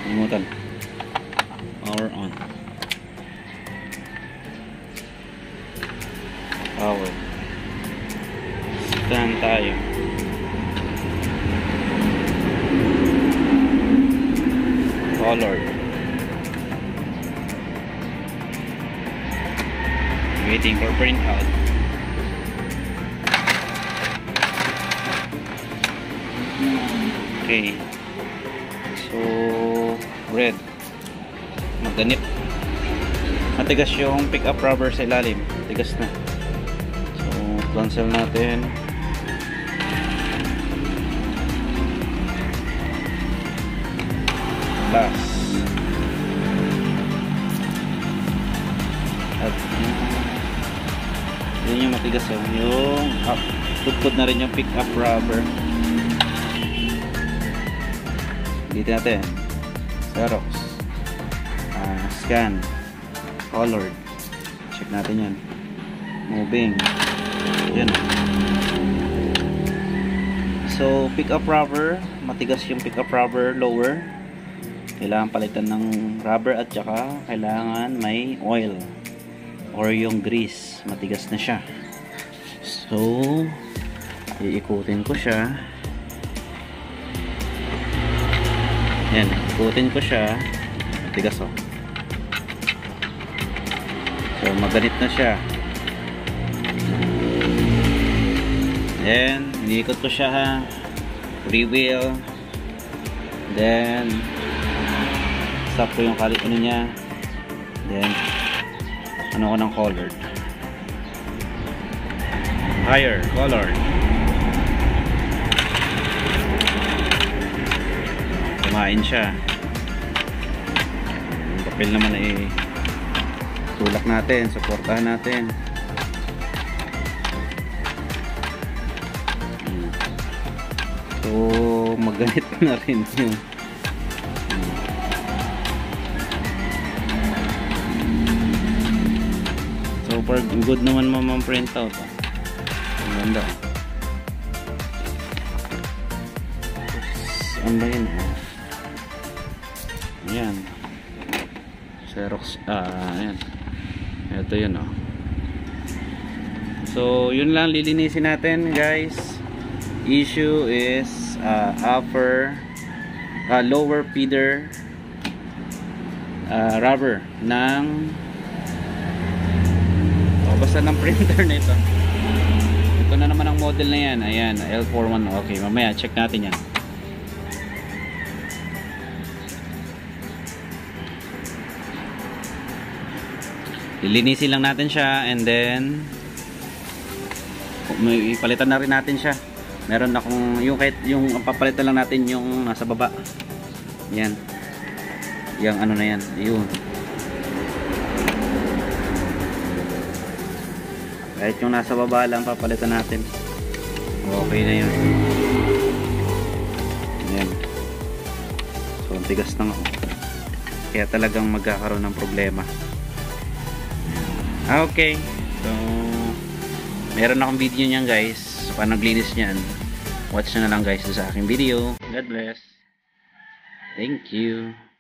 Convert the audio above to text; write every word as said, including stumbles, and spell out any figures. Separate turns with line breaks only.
Limutan. Power on. Power. Stand tayo. Color. Waiting for printout. Okay. So, red. Magganip. Matigas yung pick up rubber sa ilalim. Matigas na. So, cancel natin. Plus. At yun yung matigas oh. Yung up. Putput na rin yung pick up rubber. Dito natin. Xerox. Uh, scan. Colored. Check natin yan. Moving. Yan. So, pick up rubber. Matigas yung pick up rubber lower. Kailangan palitan ng rubber at saka kailangan may oil or yung grease. Matigas na siya. So, iikutin ko siya. Yan, ikutin ko siya. Matigas oh. So, maganit na siya. Then, iniikot ko siya ha. Free wheel. Then, stop ko yung kalit ano niya. Then, ano ko ng colored. Higher, colored. Kumain siya. Yung papel naman ay tulak natin, suportahan natin. So, magganit na rin yung so far good naman mamang print out ah. Ang ganda. Ano ba yun ah? Ayan. Xerox. Ah, ayan. Ito yun oh. So, yun lang lilinisin natin guys. Issue is uh, upper uh, lower feeder uh, rubber ng oh, basta ng printer nito. Ito na naman ang model na yan. Ayan, L forty-one. Okay, mamaya check natin yan. Lilinisin lang natin siya and then may ipalitan na rin natin siya. Meron akong yung kahit yung papalitan lang natin yung nasa baba. Yan. Yang ano na yan. Yun. Kahit yung nasa baba lang papalitan natin. Okay na yun. Yan. So, ang tigas na nga. Kaya talagang magkakaroon ng problema. Okay, so meron akong video niyan guys, paano naglinis niyan. Watch nyo na lang guys sa aking video. God bless. Thank you.